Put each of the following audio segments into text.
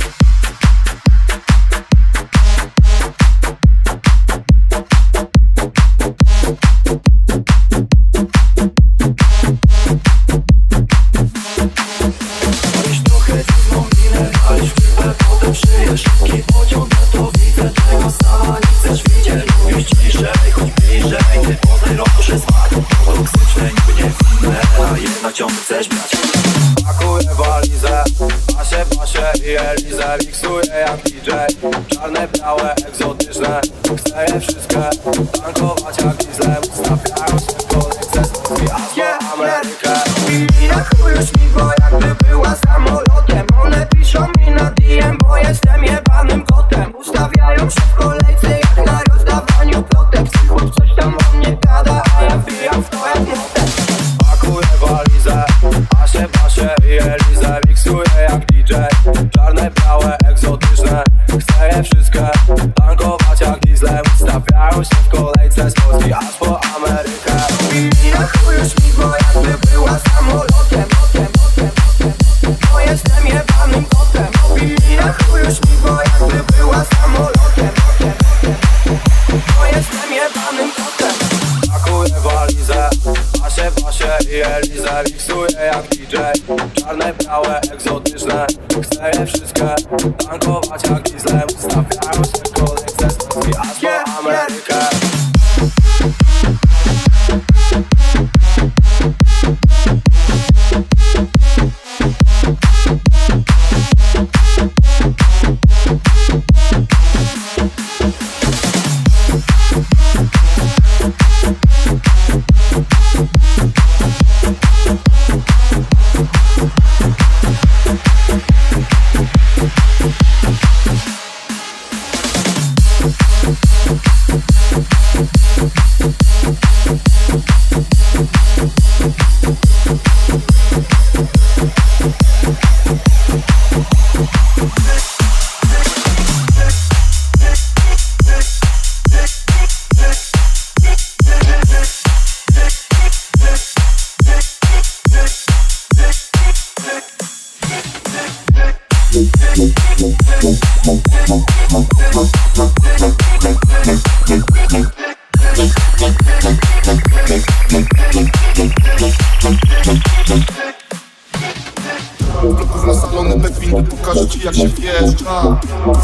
Ciągle chcesz brać. Pakuję walizę, pasie i Elizę. Miksuję jak DJ. Czarne, białe, egzotyczne. Chcę je wszystkie tankować jak dieslem. Ustawiają się w kolejce z Polski aż po Amerykę. I na chuj już mi, bo jakby była samolotem. One piszą mi na DM, bo jestem jebanym kotem. Ustawiają się w kolejce jak na rozdawaniu plotek. Psychop coś tam o mnie gada, a ja wbijam w to jak motem. Pakuję walizę, pasie i Elizę. Miksuję jak DJ. Czarne, białe, egzotyczne. Chcę je wszystkie tankować jak dieslem. Stawiają się w kolejce z Polski aż po Amerykę. I na chuj już mi, bo jakby była samolotem. Bo jestem jebanym kotem. I na chuj już mi, bo jakby była samolotem. Bo jestem jebanym kotem. Pakuję walizę, pasie i Elizę. Miksuję jak DJ. Czarne, białe, egzotyczne. Chcę je wszystkie tankować jak dieslem. Stawiają się w kolejce z Polski aż po Amerykę. Na salony bez winy pokażę ci jak się wjeżdża.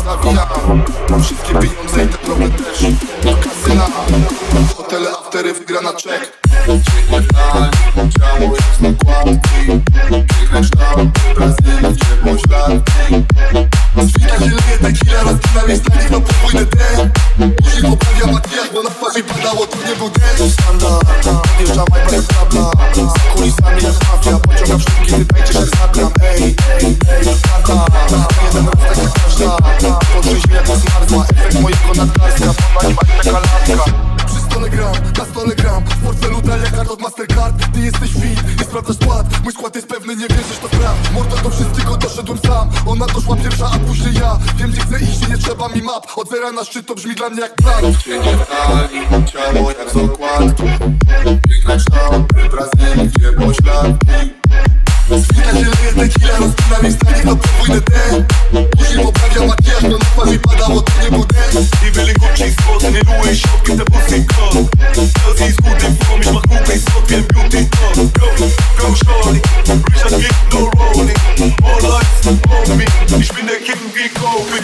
Zawijam wszystkie pieniądze i te drobne też. Kasyna, hotele, aftery, wygrana czek. Dzień dali, ciało jest na kładki. Piękne kształty, Brazylii, ciepło śladki. Zwika się leje tequila, rozpinam jest dla nich na podwójne D. Użyj poprawia makijaż, bo na twarzy padało, to nie był deszcz. Standard, odjeżdża majba jak tabla. Z kulisami jak mafia, pociąga wszelki, ty tańczysz jak zagram. Ej, tata, jeden raz tak jak każda. Podrzyj się jak zmarzła, efekt mojego nadgarstka. Ona nie ma taka laska. Przy stole gram, w portfelu talia kart od Mastercard. Ty jesteś fit, nie sprawdzasz płat. Mój skład jest pewny, nie wierzysz, to sprawdź. Mordo, do wszystkiego doszedłem sam. Ona doszła pierwsza, a później ja. Wiem gdzie chcę iść i nie trzeba mi map. Od zera na szczyt to brzmi dla mnie jak plan. W cienie wali, ciało jak z okładki. Piękna kształty, Brazylii, ciepło śladki. Zwika się leje tequila, rozpinam jest dla nich na podwójne D. Użyj poprawia makijaż, bo na twarzy padało, to nie był deszcz. Ich will den Gucci-Sport in den UE-Shop, gibt der Pussy-Club. Sie ist gut in Form, ich mach Groupie-Spot wie ein Beauty-Club. Go, shorty, Richard Gere, no rolling. All eyes on me, ich bin der King wie Kobe.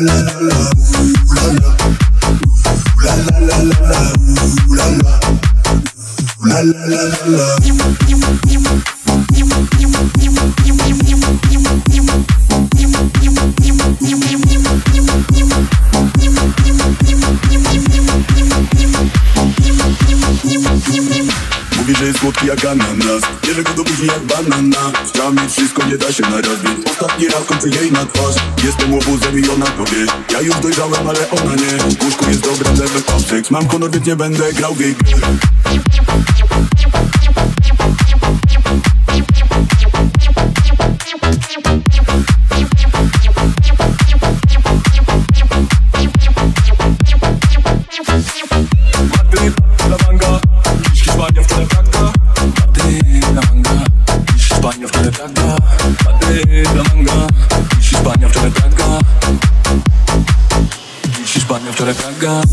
Mówi, że jest słodki jak ananas, bierze go do buzi jak banana. Chciała mieć wszystko, nie da się na raz, więc ostatni raz kończę jej na twarz. Jestem łobuzem i ona to wie. Ja już dojrzałem, ale ona nie. W łóżku jest dobrym level of sex. Mam honor, więc nie będę grał w jej gry. Hiszpania wczoraj Praga.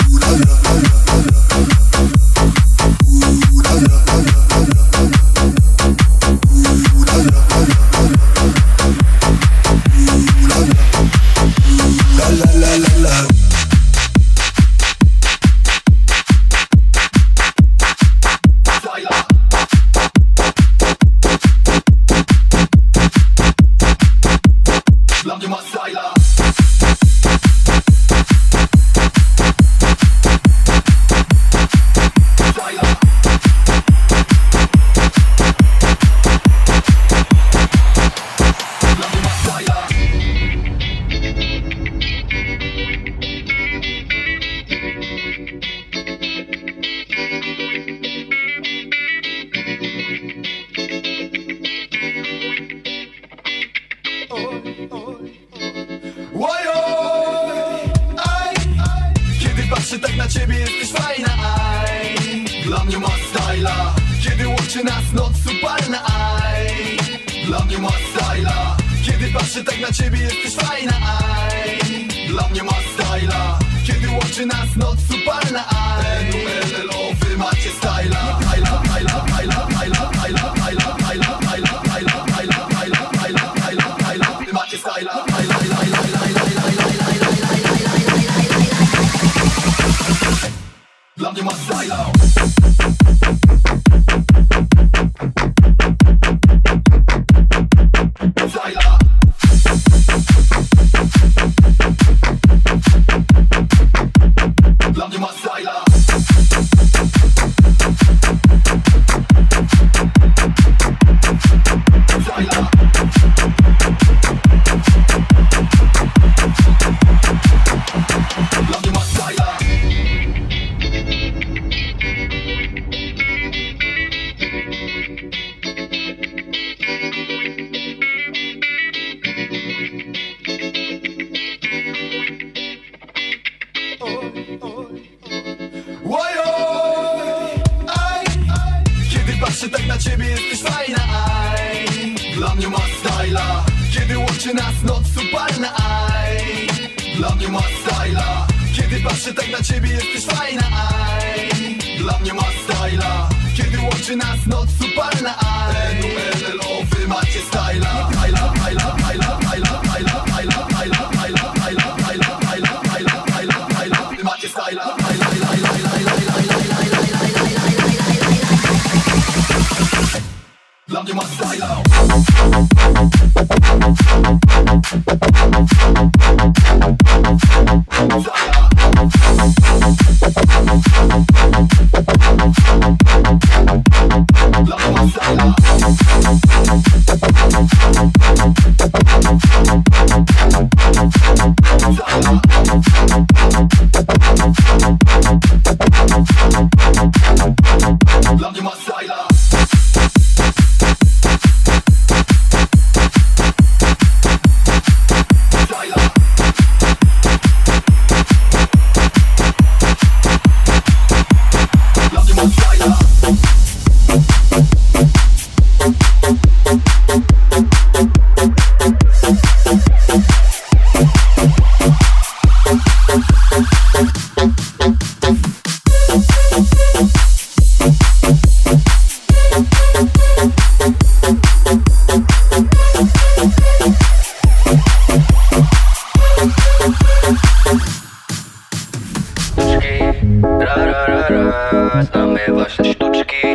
Dla mnie ma styla. Kiedy patrzę tak na ciebie, jesteś fajna, aj. Dla mnie ma styla. Kiedy łączy nas noc upalna, aj. Dla mnie ma styla. Kiedy patrzę tak na ciebie, jesteś fajna, aj. Dla mnie ma styla. Kiedy łączy nas noc upalna, aj. NULLO, wy macie styla. Hajla, hajla, hajla, hajla, hajla, hajla, hajla, hajla, hajla, hajla, hajla, hajla, hajla, hajla, wy macie styla. Hajla, hajla, hajla, hajla, hajla, dla mnie ma styla. Styla. Dla mnie ma styla. Styla. Dla mnie ma styla. Kiedy patrzę tak na ciebie, jesteś fajna, aj. Dla mnie ma styla. Kiedy łączy nas noc upalna, aj. Dla mnie ma styla. Kiedy patrzę tak na ciebie, jesteś fajna, aj. Dla mnie ma styla. Kiedy łączy nas noc upalna, aj. NULLO, wy macie styla. Hajla, hajla, hajla, hajla, hajla, hajla, hajla, hajla, hajla, hajla, hajla, hajla, hajla, hajla, wy macie styla. Hajla, hajla, hajla, hajla, hajla, dla mnie ma styla. Dla mnie ma styla. Dla mnie ma styla. Styla.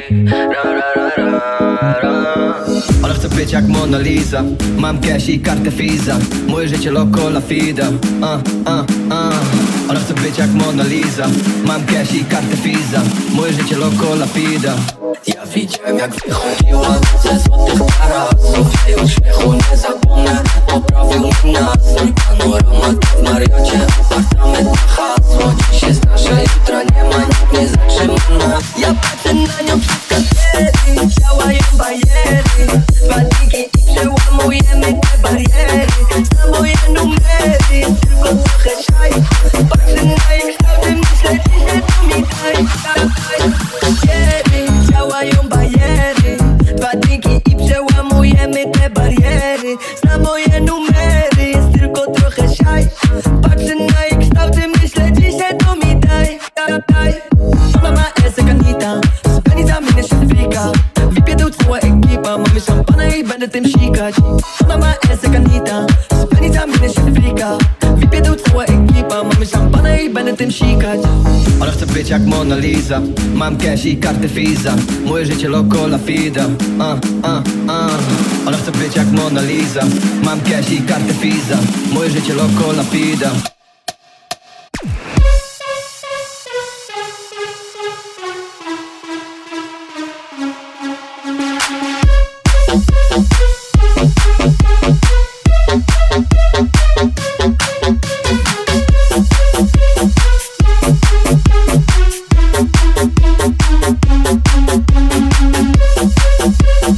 Ona chce być jak Mona Lisa. Mam cash i kartę Visa. Moje życie loco la fida. Ona chce być jak Mona Lisa. Mam cash i kartę Visa. Moje życie loco la fida. Ja widziałem jak wychodziła ze złotych tarasów. Jej uśmiechu nie zapomnę, poprawił mi nastrój. Panorama w Mariocie, apartament na hasło. Dziś jest nasze, jutra nie ma, nikt nie zatrzyma nas. Ja patrzę na nią przez katery, działają bariery. Badniki i przełamujemy te bariery. Zna moje numery, tylko trochę szaj. Patrzę na jej kształty, myślę, że to mi daj. Bariery, działają bariery. Badniki i przełamujemy te bariery. Zna moje numery, jest tylko trochę szaj. Patrzę na jej kształty, myślę, że to mi daj. Ona ma esek Anita, z kanitami się frika. Wypiedą cała ekipa, mamy szampana i będę tym sikać. Ona ma esek Anita, z kanitami się frika. Wypiedą cała ekipa, mamy szampana i będę tym sikać. Ona chce być jak Mona Lisa. Mam cash i kartę Visa. Moje życie loco la fida. Ona chce być jak Mona Lisa. Mam cash i kartę Visa. Moje życie loco la fida.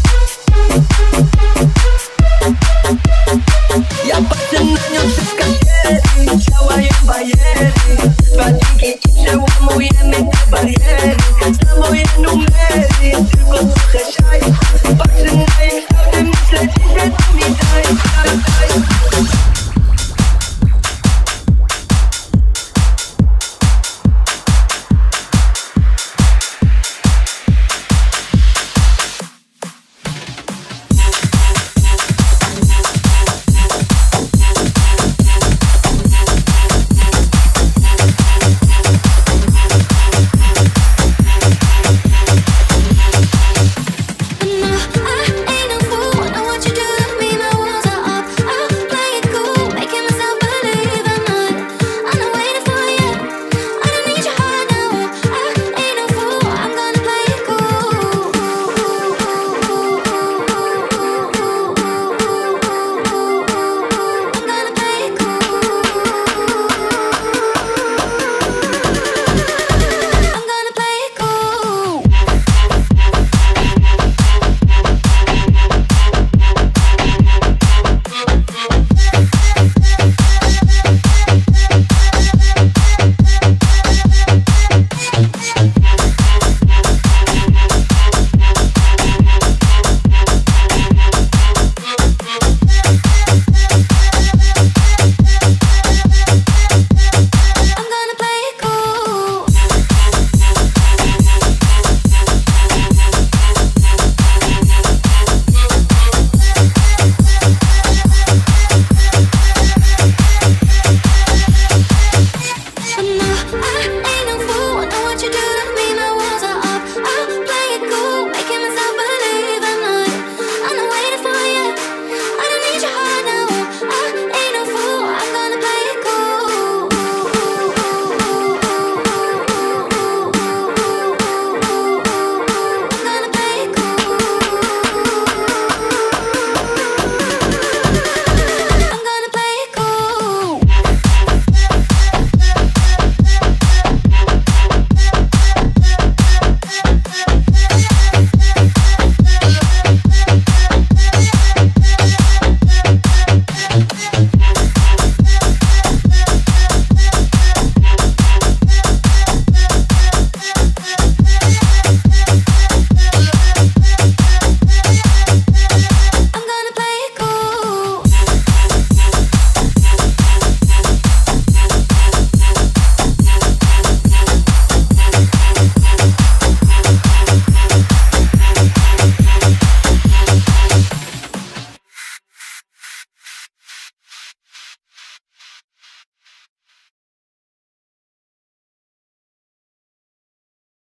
Ja patrzę na nią przez kamerę.